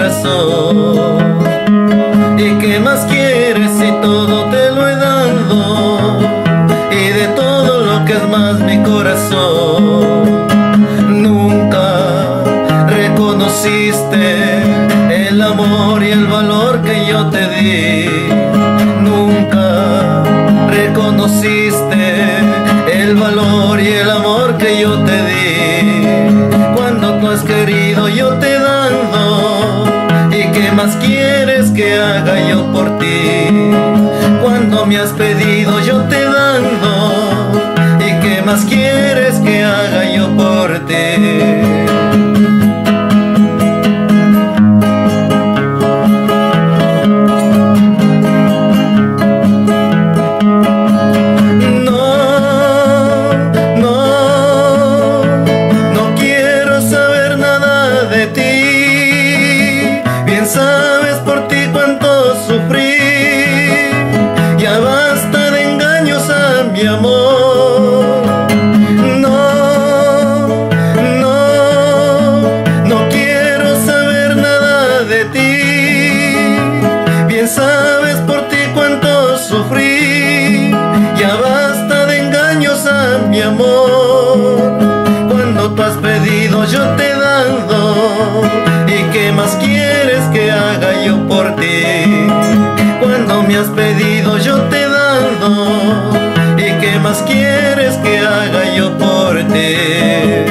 corazón. ¿Y qué más quieres si todo te lo he dado? Y de todo lo que es más mi corazón. Nunca reconociste el amor y el valor que yo te di. Nunca reconociste el valor y el amor que yo te di. Cuando tú has querido yo te he dado. ¿Y qué más quieres que haga yo por ti? Cuando me has pedido yo te he dado. ¿Y qué más quieres que haga yo por ti? Sabes por ti cuánto sufrí. Ya basta de engaños a mi amor. No quiero saber nada de ti. Bien sabes por ti cuánto sufrí. Ya basta de engaños a mi amor. Cuando tú has pedido yo te he dado. ¿Y qué más quieres que haga yo por ti? Cuando me has pedido yo te he dado. ¿Y qué más quieres que haga yo por ti?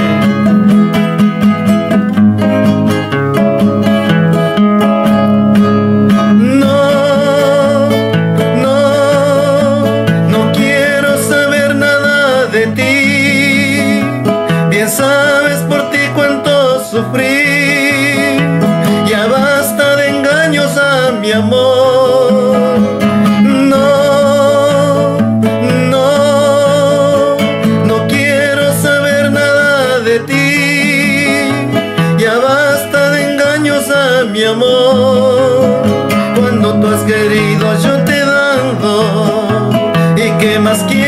No quiero saber nada de ti. Bien sabes por ti cuánto sufrí. Ya basta de engaños a mi amor. No quiero saber nada de ti. Ya basta de engaños a mi amor. Cuando tú has querido yo te he dado. ¿Y qué más quieres?